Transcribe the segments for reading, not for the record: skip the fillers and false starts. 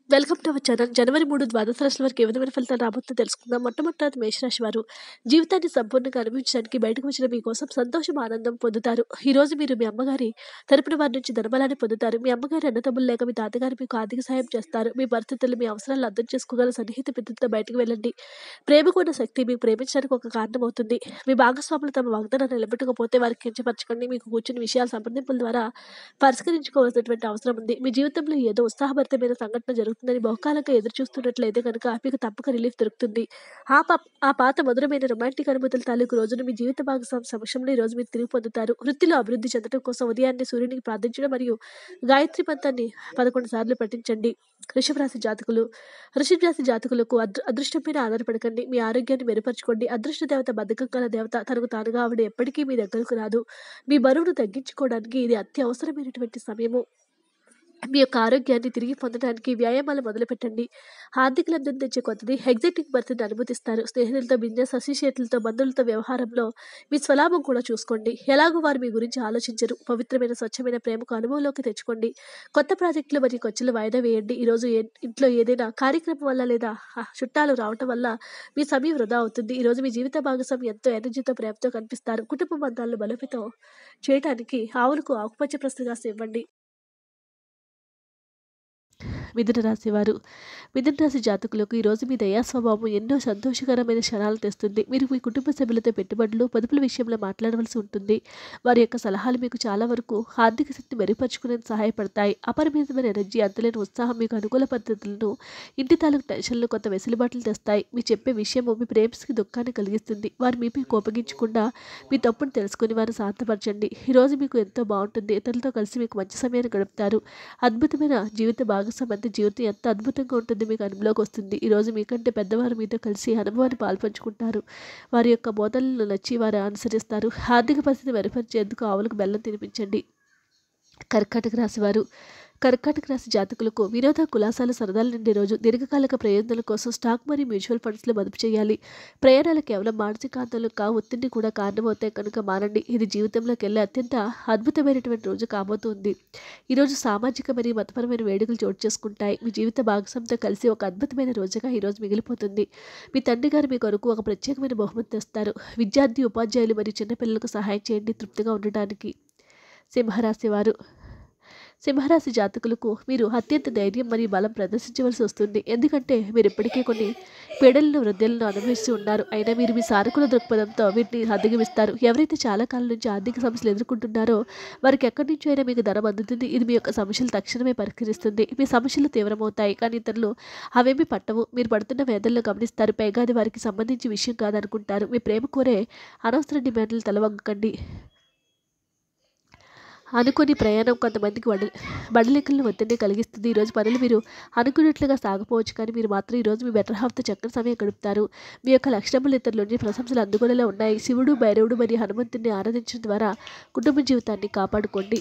Welcome to our channel. జనవరి 3 ద్వాదశ రాశుల వారికి ఏ విధమైన ఫలితాలు రాబోతుందో తెలుసుకుందాం. మొట్టమొదటి మేషరాశి వారు జీవితాన్ని సంపూర్ణంగా అనుభవించడానికి బయటకు వచ్చిన మీకోసం సంతోషం, ఆనందం పొందుతారు. ఈ రోజు మీరు మీ అమ్మగారి తరపున వారి నుంచి ధనబలాన్ని పొందుతారు. మీ అమ్మగారి అన్నదమ్ములు లేక మీ తాతగారు మీకు ఆర్థిక సహాయం చేస్తారు. మీ పరిస్థితులు, మీ అవసరాలను అర్థం చేసుకోగల సన్నిహిత మిత్రులతో బయటకు వెళ్ళండి. ప్రేమకు ఉన్న శక్తి మీకు ప్రేమించడానికి ఒక కారణం అవుతుంది. మీ భాగస్వాములు తమ వాగ్దానాన్ని నిలబెట్టకపోతే వారికి కించపరచకండి. మీకు కూర్చుని విషయాలు సంప్రదింపుల ద్వారా పరిష్కరించుకోవాల్సినటువంటి అవసరం ఉంది. మీ జీవితంలో ఏదో ఉత్సాహభరితమైన సంఘటన జరుగుతుందని బహుకాలంగా ఎదురు చూస్తున్నట్లయితే కనుక మీకు తప్పక రిలీఫ్ దొరుకుతుంది. ఆ పాత మధురమైన రొమాంటిక్ అనుభూతుల తాలూకు రోజును మీ జీవిత భాగస్వామి సమక్షంలో ఈ రోజు మీరు తిరిగి పొందుతారు. వృత్తిలో అభివృద్ధి చెందడం కోసం ఉదయాన్నే సూర్యునికి ప్రార్థించడం మరియు గాయత్రి మంత్రాన్ని 11 సార్లు పఠించండి. వృషభ రాశి జాతకులకు అదృష్టం మీద ఆధారపడకండి. మీ ఆరోగ్యాన్ని మెరుగుపరచుకోండి. అదృష్ట దేవత బద్ధకం గల దేవత. తనకు తానుగా ఆవిడ ఎప్పటికీ మీ దగ్గరకు రాదు. మీ బరువును తగ్గించుకోవడానికి ఇది అత్యవసరమైనటువంటి సమయము. మీ యొక్క ఆరోగ్యాన్ని తిరిగి పొందడానికి వ్యాయామాలు మొదలుపెట్టండి. ఆర్థిక లబ్ధిని తెచ్చే కొత్తది ఎగ్జైటింగ్ బర్త్ని అనుమతిస్తారు. స్నేహితులతో, బిజినెస్ అసోసియేట్లతో, బంధువులతో వ్యవహారంలో మీ స్వలాభం కూడా చూసుకోండి. ఎలాగో వారు మీ గురించి ఆలోచించరు. పవిత్రమైన స్వచ్ఛమైన ప్రేమకు అనుభవంలోకి తెచ్చుకోండి. కొత్త ప్రాజెక్టులు మరియు ఖర్చులు వాయిదా వేయండి. ఈరోజు ఇంట్లో ఏదైనా కార్యక్రమం వల్ల లేదా చుట్టాలు రావటం వల్ల మీ సమయం వృధా అవుతుంది. ఈరోజు మీ జీవిత భాగస్వామి ఎంతో ఎనర్జీతో, ప్రేమతో కనిపిస్తారు. కుటుంబ బంధాలను బలోపేతం చేయడానికి ఆవులకు ఆకుపచ్చ ప్రస్తుగా ఇవ్వండి. మిథున రాశి వారు మిథున రాశి జాతకులకు ఈరోజు మీ దయా స్వభావం ఎన్నో సంతోషకరమైన క్షణాలు తెస్తుంది. మీరు మీ కుటుంబ సభ్యులతో పెట్టుబడులు, పొదుపుల విషయంలో మాట్లాడవలసి ఉంటుంది. వారి యొక్క సలహాలు మీకు చాలా వరకు ఆర్థిక శక్తి మెరుగుపరుచుకునేందుకు సహాయపడతాయి. అపరిమితమైన ఎనర్జీ, అంతులేని ఉత్సాహం మీకు అనుకూల పద్ధతులను, ఇంటి తాలూకు టెన్షన్లు, కొత్త వెసులుబాట్లు తెస్తాయి. మీ చెప్పే విషయము మీ ప్రేమికి దుఃఖాన్ని కలిగిస్తుంది. వారు మీపై కోపగించకుండా మీ తప్పును తెలుసుకుని వారిని శాంతపరచండి. ఈరోజు మీకు ఎంతో బాగుంటుంది. ఇతరులతో కలిసి మీకు మంచి సమయాన్ని గడుపుతారు. అద్భుతమైన జీవిత భాగస్వామి జీవితం ఎంత అద్భుతంగా ఉంటుంది మీకు అనుభవంలోకి వస్తుంది. ఈరోజు మీకంటే పెద్దవారు మీతో కలిసి అనుభవాన్ని పాల్పంచుకుంటారు. వారి యొక్క బోధనలను నచ్చి వారు అనుసరిస్తారు. ఆర్థిక పరిస్థితి మెరుగుపరిచేందుకు ఆవులకు బెల్లం తినిపించండి. కర్కాటక రాశి జాతకులకు వినోద, కులాసాల సరదాలు నిండే రోజు. దీర్ఘకాలిక ప్రయోజనాల కోసం స్టాక్ మరియు మ్యూచువల్ ఫండ్స్లో మదుపు చేయాలి. ప్రయాణాలు కేవలం మానసిక ఆందోళనకు ఒత్తిడిని కూడా కారణమవుతాయి కనుక మానండి. ఇది జీవితంలోకి వెళ్ళే అత్యంత అద్భుతమైనటువంటి రోజు కాబోతుంది. ఈరోజు సామాజిక మరియు మతపరమైన వేడుకలు చోటు చేసుకుంటాయి. మీ జీవిత భాగస్వామితో కలిసి ఒక అద్భుతమైన రోజుగా ఈరోజు మిగిలిపోతుంది. మీ తండ్రి గారు మీ కొరకు ఒక ప్రత్యేకమైన బహుమతి తెస్తారు. విద్యార్థి, ఉపాధ్యాయులు మరియు చిన్నపిల్లలకు సహాయం చేయండి తృప్తిగా ఉండటానికి. సింహరాశి జాతకులకు మీరు అత్యంత ధైర్యం మరియు బలం ప్రదర్శించవలసి వస్తుంది. ఎందుకంటే మీరు ఇప్పటికే కొన్ని పీడలను, వృద్ధులను అనుభవిస్తూ ఉన్నారు. అయినా మీరు మీ సానుకూల దృక్పథంతో వీటిని అధిగమిస్తారు. ఎవరైతే చాలా కాలం నుంచి ఆర్థిక సమస్యలు ఎదుర్కొంటున్నారో వారికి ఎక్కడి నుంచో అయినా మీకు ధనం అందుతుంది. ఇది మీ యొక్క సమస్యలు తక్షణమే పరిష్కరిస్తుంది. మీ సమస్యలు తీవ్రమవుతాయి, కానీ ఇతరులు అవేమీ పట్టవు. మీరు పడుతున్న వేదనలు గమనిస్తారు. పైగా అది వారికి సంబంధించి విషయం కాదనుకుంటారు. మీ ప్రేమ కోరే అనవసర డిమాండ్లు తలవంగకండి. అనుకుని ప్రయాణం కొంతమందికి బడలికలను ఒత్తిడిని కలిగిస్తుంది. ఈరోజు పనులు మీరు అనుకున్నట్లుగా సాగపోవచ్చు, కానీ మీరు మాత్రం ఈరోజు మీ బెటర్ హాఫ్తో చక్కని సమయం గడుపుతారు. మీ యొక్క లక్షణములు ఇతరులని ప్రశంసలు అందుకునేలా ఉన్నాయి. శివుడు, భైరవుడు మరియు హనుమంతుడిని ఆరాధించడం ద్వారా కుటుంబ జీవితాన్ని కాపాడుకోండి.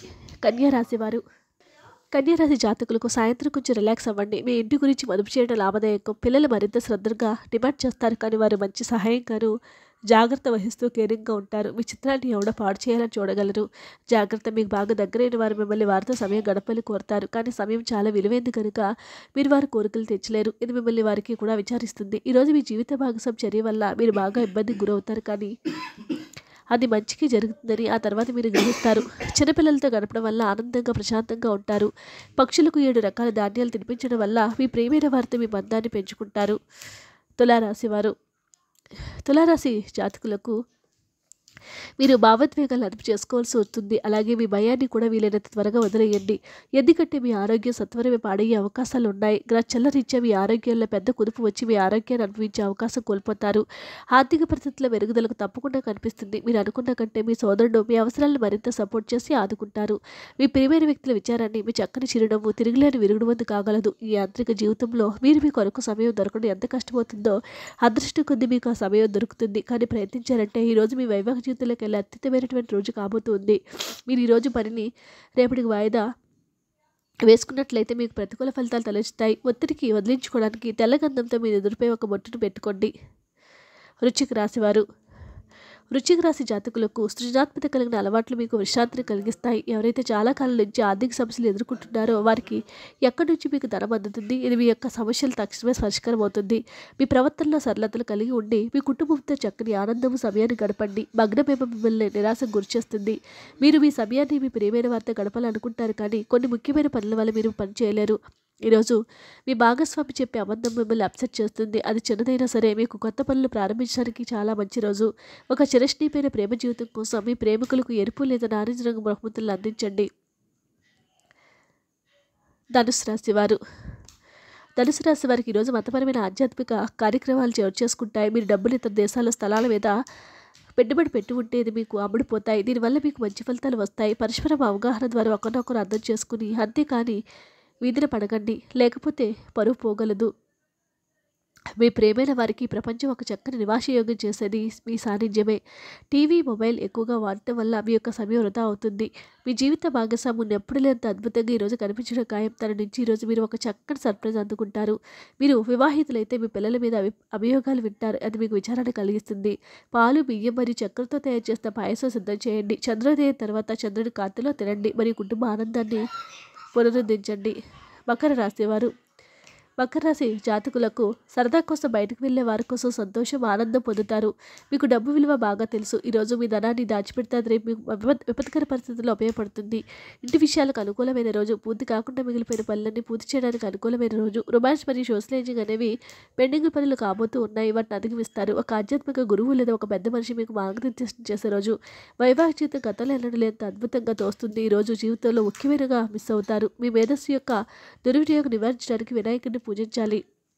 కన్యారాశి జాతకులకు సాయంత్రం కొంచెం రిలాక్స్ అవ్వండి. మీ ఇంటి గురించి మదుపు చేయడం లాభదాయకం. పిల్లలు మరింత శ్రద్ధగా డిమాండ్ చేస్తారు, కానీ వారు మంచి సహాయంగాను జాగ్రత్త వహిస్తూ కేరింగ్గా ఉంటారు. మీ చిత్రాన్ని ఎవడో పాడు చేయాలని చూడగలరు. జాగ్రత్త. మీకు బాగా దగ్గరైన వారు మిమ్మల్ని వారితో సమయం గడపాలని కోరుతారు, కానీ సమయం చాలా విలువైంది కనుక మీరు వారి కోరికలు తెచ్చలేరు. ఇది మిమ్మల్ని వారికి కూడా విచారిస్తుంది. ఈరోజు మీ జీవిత భాగస్వామి చర్య వల్ల మీరు బాగా ఇబ్బందికి గురవుతారు, కానీ అది మంచికి జరుగుతుందని ఆ తర్వాత మీరు గ్రహిస్తారు. చిన్నపిల్లలతో గడపడం వల్ల ఆనందంగా, ప్రశాంతంగా ఉంటారు. పక్షులకు 7 రకాల ధాన్యాలు తినిపించడం వల్ల మీ ప్రియమైన వారితో మీ బంధాన్ని పెంచుకుంటారు. తులారాశి జాతకులకు మీరు భావోద్వేగాలను అదుపు చేసుకోవాల్సి వస్తుంది. అలాగే మీ భయాన్ని కూడా వీలైనంత త్వరగా వదిలేయండి. ఎందుకంటే మీ ఆరోగ్యం సత్వరమే పాడయ్యే అవకాశాలు ఉన్నాయి. గ్రహచలన రీత్యా మీ ఆరోగ్యంలో పెద్ద కుదుపు వచ్చి మీ ఆరోగ్యాన్ని అనుభవించే అవకాశం కోల్పోతారు. ఆర్థిక పరిస్థితుల మెరుగుదలకు తప్పకుండా కనిపిస్తుంది. మీరు అనుకున్న కంటే మీ సోదరుడు మీ అవసరాలను మరింత సపోర్ట్ చేసి ఆదుకుంటారు. మీ ప్రియమైన వ్యక్తుల విచారాన్ని మీ చక్కని చిరునవ్వు తిరుగులేని విరుగుడువంతు కాగలదు. ఈ యాంత్రిక జీవితంలో మీరు మీ కొరకు సమయం దొరకడం ఎంత కష్టమవుతుందో అదృష్టం కొద్ది మీకు ఆ సమయం దొరుకుతుంది. కానీ ప్రయత్నించారంటే ఈరోజు మీ వైవాహిక జీవితంలోకి వెళ్ళి అత్యుత్తమైనటువంటి రోజు కాబోతుంది. మీరు ఈరోజు పనిని రేపటికి వాయిదా వేసుకున్నట్లయితే మీకు ప్రతికూల ఫలితాలు తలెత్తుతాయి. ఒత్తిడికి వదిలించుకోవడానికి తెల్ల గంధంతో మీ ఎదురుపై ఒక బొట్టును పెట్టుకోండి. వృశ్చిక రాశివారు వృశ్చిక రాశి జాతకులకు సృజనాత్మకత కలిగిన అలవాట్లు మీకు విశ్రాంతిని కలిగిస్తాయి. ఎవరైతే చాలా కాలం నుంచి ఆర్థిక సమస్యలు ఎదుర్కొంటున్నారో వారికి ఎక్కడి నుంచి మీకు ధనం అందుతుంది. ఇది మీ యొక్క సమస్యలు తక్షణమే పరిష్కారం అవుతుంది. మీ ప్రవర్తనలో సరళతలు కలిగి ఉండి మీ కుటుంబంతో చక్కని ఆనందము సమయాన్ని గడపండి. భగ్నమేమో మిమ్మల్ని నిరాశకు గురిచేస్తుంది. మీరు మీ సమయాన్ని మీ ప్రియమైన వారితో గడపాలనుకుంటారు, కానీ కొన్ని ముఖ్యమైన పనుల వల్ల మీరు పని చేయలేరు. ఈరోజు మీ భాగస్వామి చెప్పే అబద్ధం మిమ్మల్ని అప్సెట్ చేస్తుంది. అది చిన్నదైనా సరే మీకు కొత్త పనులు ప్రారంభించడానికి చాలా మంచి రోజు. ఒక చిరస్నీపైన ప్రేమ జీవితం కోసం మీ ప్రేమికులకు ఎరుపు లేదా నారింజ రంగు బహుమతులను అందించండి. ధనుసు రాశి వారు ధనుసు రాశి వారికి ఈరోజు మతపరమైన ఆధ్యాత్మిక కార్యక్రమాలు చోటు చేసుకుంటాయి. మీరు డబ్బులు ఇతర దేశాల స్థలాల మీద పెట్టుబడి పెట్టి ఉంటే ఇది మీకు అమ్ముడుపోతాయి. దీనివల్ల మీకు మంచి ఫలితాలు వస్తాయి. పరస్పరం అవగాహన ద్వారా ఒకరినొకరు అర్థం చేసుకుని అంతేకాని వీధిన పడకండి, లేకపోతే పరువు పోగలదు. మీ ప్రేమైన వారికి ప్రపంచం ఒక చక్కని నివాసయోగం చేసేది మీ సాన్నిధ్యమే. టీవీ, మొబైల్ ఎక్కువగా వాడటం వల్ల మీ యొక్క సమయం వృధా అవుతుంది. మీ జీవిత భాగస్వాముని ఎప్పుడు లేనంత అద్భుతంగా ఈరోజు కనిపించడం ఖాయం. తన నుంచి ఈరోజు మీరు ఒక చక్కని సర్ప్రైజ్ అందుకుంటారు. మీరు వివాహితులైతే మీ పిల్లల మీద అభియోగాలు వింటారు. అది మీకు విచారణ కలిగిస్తుంది. పాలు, బియ్యం మరియు చక్కెరతో తయారు చేసిన పాయసం సిద్ధం చేయండి. చంద్రోదయం తర్వాత చంద్రుడి కాంతిలో తినండి మరియు కుటుంబ ఆనందాన్ని పునరుద్ధరించండి. మకర రాశివారు మకర రాశి జాతకులకు సరదా కోసం బయటకు వెళ్ళే వారి కోసం సంతోషం, ఆనందం పొందుతారు. మీకు డబ్బు విలువ బాగా తెలుసు. ఈరోజు మీ ధనాన్ని దాచిపెడితే అది రేపు మీకు విపత్కర పరిస్థితుల్లో ఉపయోగపడుతుంది. ఇంటి విషయాలకు అనుకూలమైన రోజు. పూర్తి కాకుండా మిగిలిపోయిన పనులన్నీ పూర్తి చేయడానికి అనుకూలమైన రోజు. రొమాన్స్ మరియు సోషలైజింగ్ అనేవి పెండింగ్ పనులు కాబోతూ ఉన్నాయి. వాటిని అధిగమిస్తారు. ఒక ఆధ్యాత్మిక గురువు లేదా ఒక పెద్ద మనిషి మీకు మార్గనిర్దేశం చేసే రోజు. వైవాహిక జీవితం గతంలో ఎన్నడలేంత అద్భుతంగా తోస్తుంది. ఈరోజు జీవితంలో ముఖ్యమైనగా మిస్ అవుతారు. మీ మేధస్సు యొక్క దుర్వినియోగం నివారించడానికి వినాయకుడిని పూజించాలి.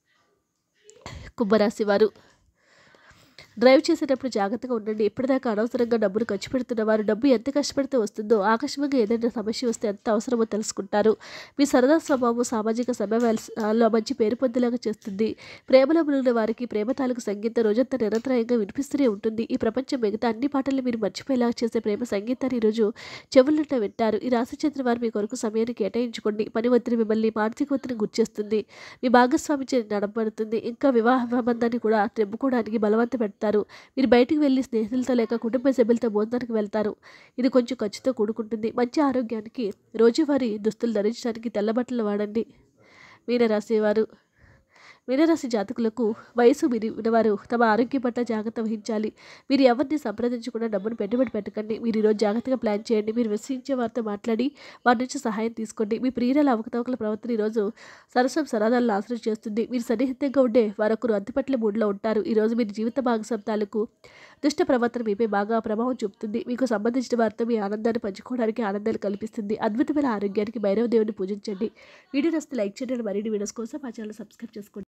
కుంభరాశి వారు డ్రైవ్ చేసేటప్పుడు జాగ్రత్తగా ఉండండి. ఇప్పటిదాకా అనవసరంగా డబ్బులు ఖర్చు పెడుతున్న వారు డబ్బు ఎంత కష్టపడితే వస్తుందో ఆకస్మికంగా ఏదైనా సమస్య వస్తే ఎంత అవసరమో తెలుసుకుంటారు. మీ సరదా స్వభావం సామాజిక సమావేశాల్లో మంచి పేరు పొందేలాగా చేస్తుంది. ప్రేమలో మునిగిన వారికి ప్రేమ తాలూకు సంగీతం రోజంతా నిరంతరాయంగా వినిపిస్తూనే ఉంటుంది. ఈ ప్రపంచం మిగతా అన్ని పాటలు మీరు మర్చిపోయేలాగా చేసే ప్రేమ సంగీతాన్ని ఈరోజు చెవులంట వింటారు. ఈ రాశి చెందిన వారు మీ కొరకు సమయాన్ని కేటాయించుకోండి. పని ఒత్తిడి మిమ్మల్ని మానసిక ఒత్తిడిని గుర్తిస్తుంది. మీ భాగస్వామి నడపబడుతుంది. ఇంకా వివాహ సంబంధాన్ని కూడా తెంపుకోవడానికి బలవంత పెడతారు. మీరు బయటికి వెళ్ళి స్నేహితులతో లేక కుటుంబ సభ్యులతో భోజనానికి వెళ్తారు. ఇది కొంచెం ఖర్చుతో కూడుకుంటుంది. మంచి ఆరోగ్యానికి రోజువారీ దుస్తులు ధరించడానికి తెల్ల బట్టలు వాడండి. మీనరాశి జాతకులకు వయసు మీరిన వారు తమ ఆరోగ్యం పట్ల జాగ్రత్త వహించాలి. మీరు ఎవరిని సంప్రదించకుండా డబ్బును పెట్టుబడి పెట్టకండి. మీరు ఈరోజు జాగ్రత్తగా ప్లాన్ చేయండి. మీరు విశ్వసించే వారితో మాట్లాడి వారి నుంచి సహాయం తీసుకోండి. మీ ప్రియుల అవకతవకల ప్రవర్తన ఈరోజు సరదాలను నాశనం చేస్తుంది. మీరు సన్నిహితంగా ఉండే వారొకరు అంతుపట్ల మూడ్లో ఉంటారు. ఈరోజు మీరు జీవిత భాగస్వామ్యాలకు దుష్ట ప్రవర్తన మీపై బాగా ప్రభావం చూపుతుంది. మీకు సంబంధించిన వారితో మీ ఆనందాన్ని పంచుకోవడానికి ఆనందాలు కల్పిస్తుంది. అద్భుతమైన ఆరోగ్యానికి భైరవ దేవుని పూజించండి. వీడియో నచ్చితే లైక్ చేయండి. మరిన్ని వీడియోస్ కోసం మా ఛానల్ సబ్స్క్రైబ్ చేసుకోండి.